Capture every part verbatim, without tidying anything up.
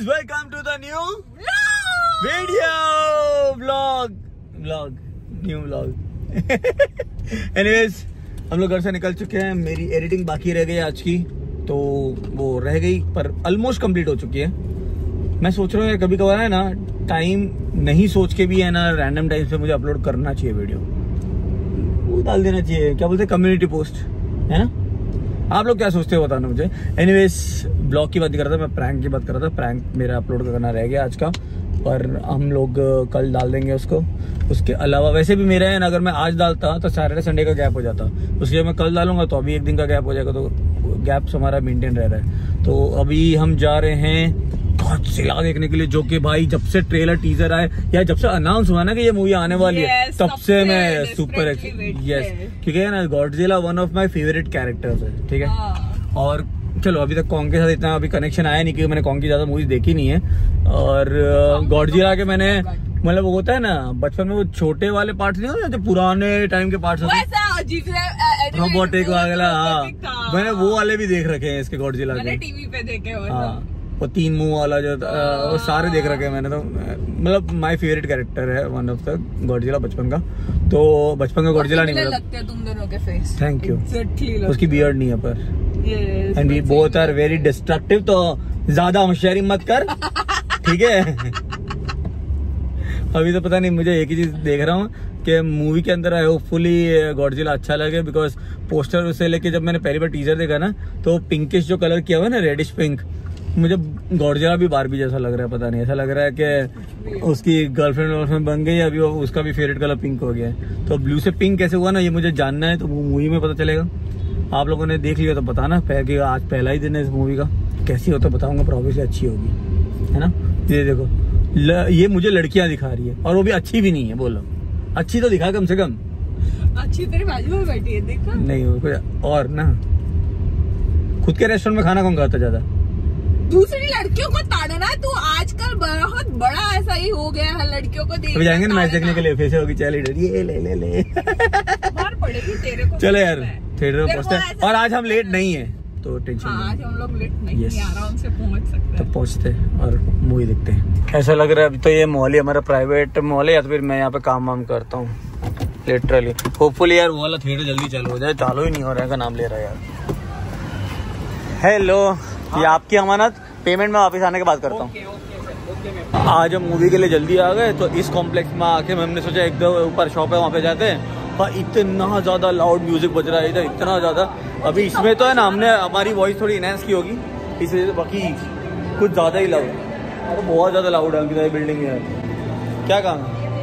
Guys, welcome to the new video vlog vlog new vlog. Anyways, हम लोग घर से निकल चुके हैं। मेरी एडिटिंग बाकी रह गई आज की, तो वो रह गई पर ऑलमोस्ट कंप्लीट हो चुकी है। मैं सोच रहा हूँ कभी कभार है ना, टाइम नहीं सोच के भी है ना, रैंडम टाइम से मुझे अपलोड करना चाहिए वीडियो, वो डाल देना चाहिए। क्या बोलते हैं, कम्युनिटी पोस्ट, है ना? आप लोग क्या सोचते हो बताना मुझे। एनीवेज, ब्लॉग की बात कर रहा था मैं, प्रैंक की बात कर रहा था। प्रैंक मेरा अपलोड करना रह गया आज का, पर हम लोग कल डाल देंगे उसको। उसके अलावा वैसे भी मेरा है ना, अगर मैं आज डालता तो सैटरडे संडे का गैप हो जाता, उसके बाद मैं कल डालूंगा तो अभी एक दिन का गैप हो जाएगा, तो गैप हमारा मेंटेन रह रहा है। तो अभी हम जा रहे हैं गॉडजिला देखने के लिए, जो कि भाई जब से ट्रेलर टीजर आए या जब से अनाउंस हुआ ना कि ये मूवी आने वाली yes, है, तब से मैं सुपर यस, क्योंकि है ना Godzilla one of my favourite characters है, ठीक है। और चलो अभी तक कॉन्ग के साथ इतना अभी कनेक्शन आया नहीं, क्योंकि मैंने कॉन्ग की ज्यादा मूवीज देखी नहीं है। और गॉडजिला के मैंने मतलब वो होता है ना बचपन में, वो छोटे वाले पार्ट्स नहीं होते जो पुराने टाइम के पार्ट्स होते, रोबोटिक वगैरह, हाँ मैंने वो वाले भी देख रखे हैं इसके गॉडजिला के, टीवी पे देखे हो। हाँ, वो तीन मुंह वाला जो आ, वो सारे देख रखे हैं मैंने, तो मतलब माय फेवरेट कैरेक्टर है वन ऑफ द गॉडजिला बचपन का। तो बचपन का गॉडजिला नहीं लगते तुम दोनों के फेस। Thank you. exactly उसकी बियर्ड नहीं है पर, and we both are very destructive, तो ज्यादा होशियारी मत कर, ठीक है। अभी तो पता नहीं, मुझे एक ही चीज देख रहा हूँ कि मूवी के अंदर है होपफुली गॉडजिला अच्छा लगे, बिकॉज पोस्टर उसे लेके जब मैंने पहली बार टीजर देखा ना, तो पिंकिश जो कलर किया हुआ है ना, रेडिश पिंक, मुझे गॉडजिला भी बारबी जैसा लग रहा है। पता नहीं, ऐसा लग रहा है कि उसकी गर्लफ्रेंड वर्लफ्रेंड बन गई, अभी उसका भी फेवरेट कलर पिंक हो गया है। तो ब्लू से पिंक कैसे हुआ ना, ये मुझे जानना है, तो वो मूवी में पता चलेगा। आप लोगों ने देख लिया तो बताना, कि आज पहला ही दिन है इस मूवी का, कैसी हो तो बताऊंगा, पर ऑब्वियसली अच्छी होगी, है ना। ये देखो ल, ये मुझे लड़कियां दिखा रही है, और वो भी अच्छी भी नहीं है। बोलो अच्छी तो दिखा कम से कम। अच्छी तेरे बाजू में बैठी है, देखा नहीं कुछ और ना। खुद के रेस्टोरेंट में खाना कौन खाता ज्यादा? दूसरी लड़कियों को ताड़ना। तू आजकल बहुत बड़ा ऐसा ही हो गया है, लड़कियों को देख। जाएंगे ना मैच देखने के लिए, फिर से होगी चल ये ले ले ले मार पड़ेगी तेरे को। चलो यार, थिएटर में पहुंचते हैं। और आज हम लेट नहीं है तो टेंशन नहीं। आज हम लोग लेट नहीं है, आराम से पहुंच सकते हैं। तब पहुंचते हैं और मूवी देखते हैं। ऐसा लग रहा है अभी तो ये मॉल ही हमारा प्राइवेट मॉल है, या तो फिर मैं यहाँ पे काम वाम करता हूँ लिटरली। होपफुली यार वो वाला थिएटर जल्दी चालू हो जाए, चालू ही नहीं हो रहा है का नाम ले रहा है यार। हेलो, ये आपकी अमानत, पेमेंट में वापस आने के बाद करता हूँ। आज हम मूवी के लिए जल्दी आ गए, तो इस कॉम्प्लेक्स में आके हमने सोचा एक दो ऊपर शॉप है वहाँ पे जाते हैं, पर इतना ज़्यादा लाउड म्यूजिक बज रहा है इधर, इतना ज़्यादा। अभी इसमें तो है ना, हमने हमारी वॉइस थोड़ी इनहेंस की होगी इसलिए, बाकी कुछ ज़्यादा ही लाउड, अरे बहुत ज़्यादा लाउड है किधर बिल्डिंग में यार। क्या काम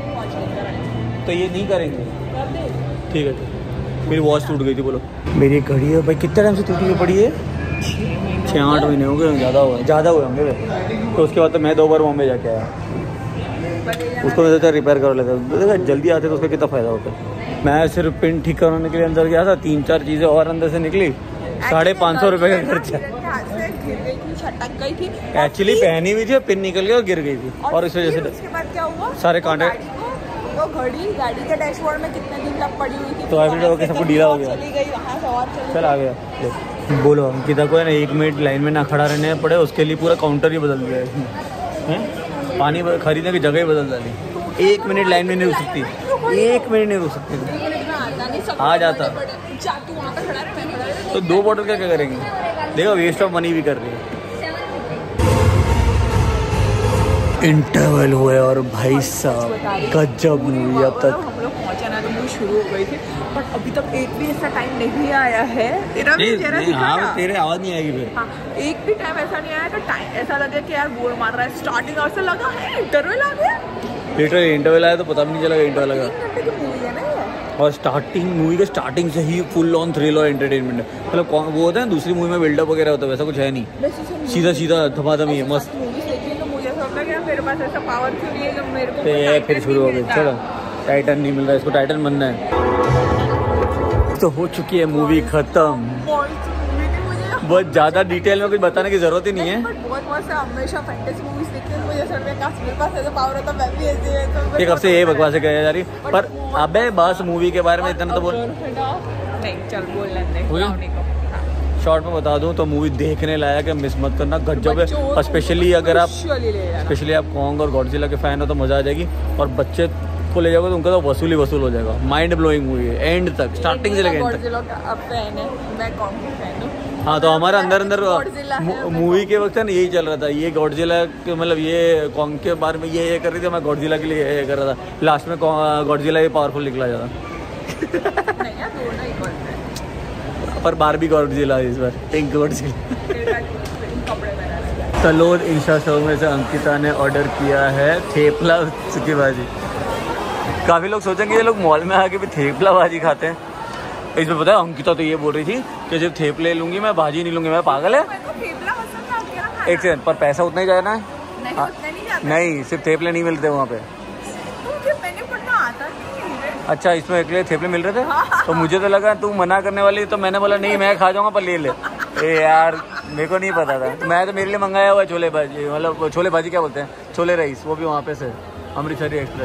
है? तो ये नहीं करेंगे, ठीक है। मेरी वॉच टूट गई थी, बोलो। मेरी घड़ी है भाई, कितने टाइम से टूटी हुई पड़ी है? छः आठ महीने हो गए, ज़्यादा हुए ज़्यादा हुए होंगे। तो उसके बाद तो मैं दो बार बॉम्बे जाके आया, उसको मैं सोचा रिपेयर कर लेता। देखा जल्दी आते तो उसका कितना फ़ायदा होता है। मैं सिर्फ पिन ठीक कराने के लिए अंदर गया था, तीन चार चीज़ें और अंदर से निकली, साढ़े पाँच सौ रुपये का खर्चा। एक्चुअली पहनी हुई थी, पिन निकल गई और गिर गई थी, और इस वजह से सारे कांटे। तो घड़ी गाड़ी के डैशबोर्ड में कितने दिन तक पड़ी हुई थी, तो एवरीडे होके सबको ढीला हो गया, चल आ गया। बोलो अंकिता को है ना, एक मिनट लाइन में ना खड़ा रहने पड़े, उसके लिए पूरा काउंटर ही बदल दिया है। पानी खरीदने की जगह ही बदल डाली। एक मिनट लाइन में नहीं रुक सकती, एक मिनट नहीं रुक सकती। आ जाता तो दो बॉटल क्या क्या करेंगे? देखो वेस्ट ऑफ मनी भी कर रही है। इंटरवल हुए और भाई साहब गजब मूवी। अब तक हम लोग पहुंचे ना तो मूवी शुरू हो गई थी, बट अभी तक एक भी ऐसा टाइम नहीं आया है। तेरा भी चेहरा दिखा ना, तेरे आवाज नहीं आएगी फिर। हाँ, एक भी टाइम ऐसा नहीं आया तो टाइम ऐसा लगे कि यार बोर मार रहा है। स्टार्टिंग और से लगा है इंटरवल आ गया, लिटरली इंटरवल आया तो पता भी नहीं चला इंटरवल लगा। तीन घंटे की मूवी है ना ये। और स्टार्टिंग मूवी के स्टार्टिंग से ही फुल ऑन थ्रिल और एंटरटेनमेंट है। मतलब वो होता है ना दूसरी मूवी में बिल्डअप वगैरह होता है, वैसा कुछ है नहीं, सीधा सीधा धमाधम ही है, मस्त। मेरे पास ऐसा पावर क्यों नहीं है कि मेरे को ये फिर शुरू हो गई। चलो टाइटन नहीं मिल रहा, इसको टाइटन बनना है। तो हो चुकी है मूवी खत्म। बहुत ज्यादा डिटेल में कुछ बताने की जरूरत ही नहीं है। बहुत मस्त है, हमेशा फैंटेसी मूवीज देखते हैं, मुझे सर में काश मेरे पास ऐसा पावर होता मैं भी ऐसे। एक हफ्ते ये बकवास कह जा रही, पर अबे बस मूवी के बारे में इतना तो बोल नहीं, चल बोल लेते हैं। शॉर्ट में बता दूं तो मूवी देखने लायक है, मिस मत करना, गजब है। और स्पेशली अगर आप स्पेशली आप कॉन्ग और गॉडजिला के फैन हो तो मज़ा आ जाएगी। और बच्चे को ले जाओगे तो उनका तो वसूली वसूल हो जाएगा। माइंड ब्लोइंग मूवी है एंड तक, स्टार्टिंग से लेकर एंड तक। हाँ तो हमारा अंदर अंदर मूवी के वक्त है ना यही चल रहा था, ये गॉडजिला के मतलब ये कॉन्ग के बारे में ये ये कर रही थी, मैं गॉडजिला के लिए ये कर रहा था। लास्ट में गॉडजिला ही पावरफुल निकला जाता पर बारबी गॉडजिला इस बार पिंक गॉडजिला। तलोद इंशा शो में से अंकिता ने ऑर्डर किया है थेपला सुकी भाजी। काफ़ी लोग सोचेंगे ये लोग मॉल में आके भी थेपला भाजी खाते हैं। इसमें पता है अंकिता तो ये बोल रही थी कि जब थेपले लूंगी मैं भाजी नहीं लूंगी। मैं पागल है एक सेकंड, पर पैसा उतना ही जाना है। नहीं, आ, नहीं, नहीं सिर्फ थेपले नहीं मिलते वहाँ पे। अच्छा इसमें एक थेपले मिल रहे थे। हाँ। तो मुझे तो लगा तू मना करने वाली, तो मैंने बोला नहीं मैं खा जाऊंगा पर ले ले। ए यार मेरे को नहीं पता था, मैं तो मेरे लिए मंगाया हुआ छोले भाजी, मतलब छोले भाजी क्या बोलते हैं, छोले राइस, वो भी वहाँ पे से अमृतसरी एक्सप्रेस।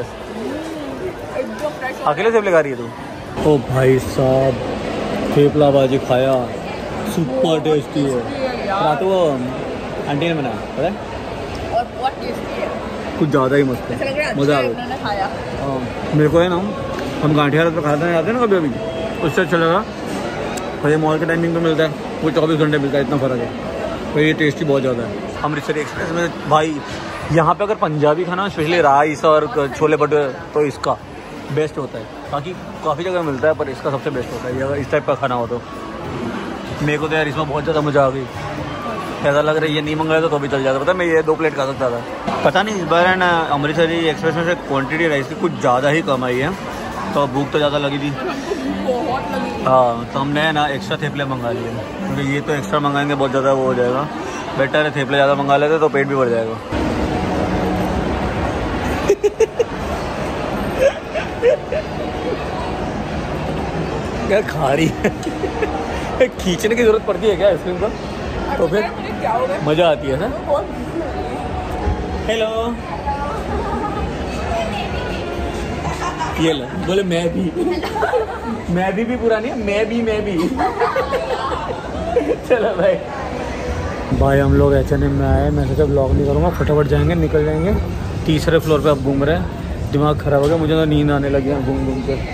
अकेले थेपले खा रही है तू? ओ भाई साहब थेपला भाजी खाया, सुपर टेस्टी है। रात को आंटी ने बनाया पता है, और बहुत टेस्टी है, कुछ ज़्यादा ही मस्त है, मज़ा आ गया। मेरे को है ना हम गांठिया तो खाते जाते हैं ना कभी अभी, उससे अच्छा लगा तो ये मॉल के टाइमिंग पे मिलता है, वो चौबीस घंटे मिलता है, इतना फ़र्क है। तो ये टेस्टी बहुत ज़्यादा है। अमृतसरी एक्सप्रेस में भाई यहाँ पे अगर पंजाबी खाना स्पेशली राइस और छोले भटूरे तो इसका बेस्ट होता है। बाकी काफ़ी जगह मिलता है पर इसका सबसे बेस्ट होता है। अगर इस टाइप का खाना हो तो मेरे को तो यार इसमें बहुत ज़्यादा मज़ा आ गई। ऐसा लग रहा है ये नहीं मंगाया तो, तो भी चल जाता, पता मैं ये दो प्लेट खा सकता था। पता नहीं इस बार है ना अमृतसरी एक्सप्रेस में से क्वांटिटी राइस की कुछ ज़्यादा ही कम आई है, तो भूख तो ज़्यादा लगी थी। हाँ तो हमने ना एक्स्ट्रा थेपले मंगा लिए, क्योंकि ये तो एक्स्ट्रा मंगाएंगे बहुत ज़्यादा वो हो जाएगा। बेटर है थेपले ज़्यादा मंगा लेते तो पेट भी भर जाएगा। क्या खा रही है खींचने की जरूरत पड़ती है क्या आइसक्रीम का? तो फिर मज़ा आती है ना। हेलो ये लो बोले मैं भी मैं भी भी पुरानी है, मैं भी मैं भी चलो भाई भाई हम लोग एच एन एम में आए। मैं सोचा ब्लॉग नहीं करूँगा, फटाफट जाएंगे निकल जाएंगे। तीसरे फ्लोर पे अब घूम रहे हैं, दिमाग खराब हो गया, मुझे तो नींद आने लगी है घूम घूम के।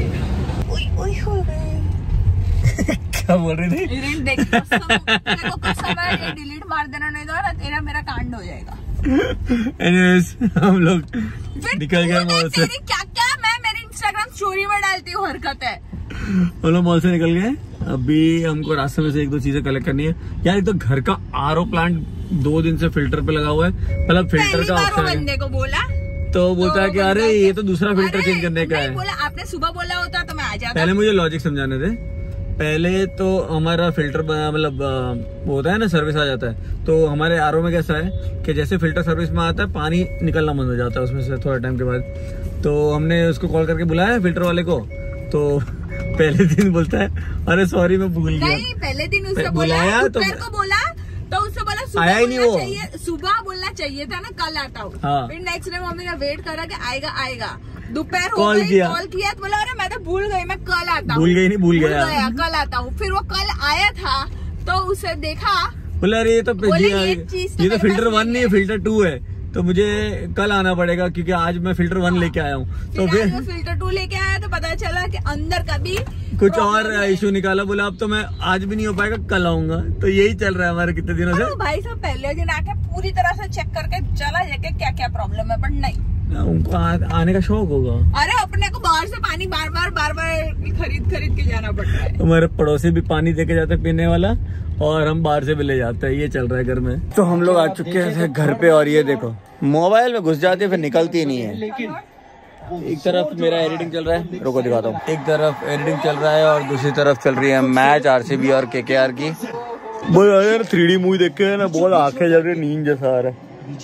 क्या बोल रही थी? देख कुछ समय डिलीट मार देना, नहीं तो ना तेरा मेरा कांड हो जाएगा। Anyways, हम लोग निकल गए मॉल से। क्या क्या मैं मेरी इंस्टाग्राम स्टोरी में डालती हूँ हरकत है। हम लोग मॉल से निकल गए, अभी हमको रास्ते में से एक दो चीजें कलेक्ट करनी है। यार एक तो घर का आर ओ प्लांट दो दिन से फिल्टर पे लगा हुआ है, मतलब फिल्टर का ऑप्शन है। बंदे को बोला तो बोलता है कि अरे ये तो दूसरा फिल्टर चेंज करने का है। बोला आपने सुबह बोला होता तो मैं आ जाता। पहले मुझे लॉजिक समझाने थे। पहले तो हमारा फिल्टर मतलब वो होता है ना सर्विस आ जाता है, तो हमारे आर ओ में कैसा है कि जैसे फिल्टर सर्विस में आता है पानी निकलना बंद हो जाता है उसमें से थोड़ा टाइम के बाद। तो हमने उसको कॉल करके बुलाया फिल्टर वाले को, तो पहले दिन बोलता है अरे सॉरी मैं भूल गया। नहीं पहले दिन उससे बुलाया तो को बोला तो उससे बोला सुबह आया ही नहीं, वो चाहिए सुबह बोलना चाहिए था ना, कल आता हूँ। हाँ। फिर नेक्स्ट डे मम्मी ने वेट करा कि आएगा आएगा, दोपहर हो गई, कॉल किया तो बोला अरे मैं तो भूल गई, मैं कल आता हूँ। भूल गई नहीं भूल गया, गया कल आता हूँ। फिर वो कल आया था तो उसे देखा, बोला अरे ये तो ये, ये तो फिल्टर वन नहीं है फिल्टर टू है, तो मुझे कल आना पड़ेगा क्योंकि आज मैं फिल्टर वन लेके आया हूँ। तो फिर फिल्टर टू लेके आया तो पता चला कि अंदर का भी कुछ और इशू निकाला। बोला अब तो मैं आज भी नहीं हो पाएगा, कल आऊंगा। तो यही चल रहा है हमारे कितने दिनों से। भाई साहब पहले दिन आके पूरी तरह से चेक करके चला जाके क्या क्या प्रॉब्लम है, पर नहीं उनको आ, आने का शौक होगा। अरे अपने को बाहर से पानी बार बार बार बार खरीद खरीद के जाना पड़ता है। हमारे पड़ोसी भी पानी देके जाते हैं पीने वाला, और हम बाहर से भी ले जाते हैं। ये चल रहा है घर में। तो हम लोग आ चुके हैं घर पे, और ये देखो मोबाइल में घुस जाती है फिर निकलती नहीं है। लेकिन एक तरफ मेरा एडिटिंग चल रहा है, रुको दिखाता हूँ। एक तरफ एडिटिंग चल रहा है और दूसरी तरफ चल रही है मैच आरसीबी और केकेआर की। बहुत यार थ्री डी मूवी देख के ना बहुत आंखें जल रही, नींद जैसा आ रहा है।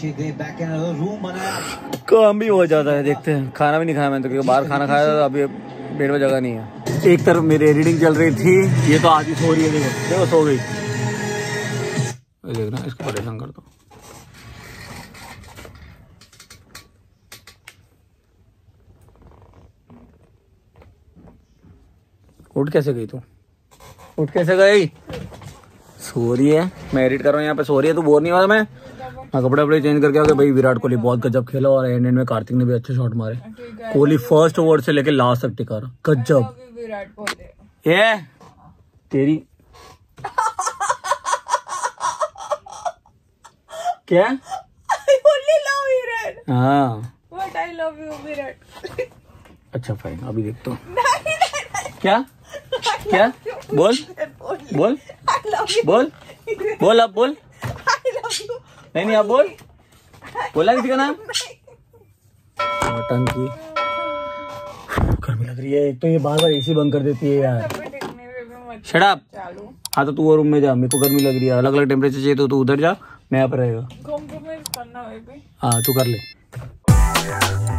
काम भी बहुत ज्यादा है, देखते हैं। खाना भी नहीं खाया मैंने तो, क्योंकि बाहर खाना खाया था, अभी पेट में जगह नहीं है। एक तरफ मेरी एडिटिंग चल रही थी, ये तो आधी सो रही है, देखो देखो सो गई। देखना इसको परेशान कर दो। उठ कैसे गई तू? उठ कैसे गई? सो रही है, मैं एडिट कर रहा हूँ यहाँ पे, सो रही है, तू बोर नहीं हुआ? मैं हाँ कपड़े वपड़े चेंज करके आ गया। भाई विराट कोहली बहुत गजब खेला और एंड एंड में कार्तिक ने भी अच्छे शॉट मारे। कोहली फर्स्ट ओवर से लेके लास्ट तक टिका रहा, गजब। विराट कोहली ये तेरी क्या? I only love Virat. हाँ But I love you Virat. अच्छा फाइन, अभी देखता हूँ। क्या क्या बोल बोल बोल बोल अब बोल। नहीं नहीं अब बोल, बोला किसी का नाम? टंकी गर्मी लग रही है, एक तो ये बार बार एसी बंद कर देती है यार। Shut up. हाँ तो तू और रूम में जा, मेरे को गर्मी लग रही है, अलग अलग टेम्परेचर चाहिए तो तू उधर जा, मैं यहाँ पर रहेगा। कॉम्प्रोमाइज करना है। हाँ तू कर ले।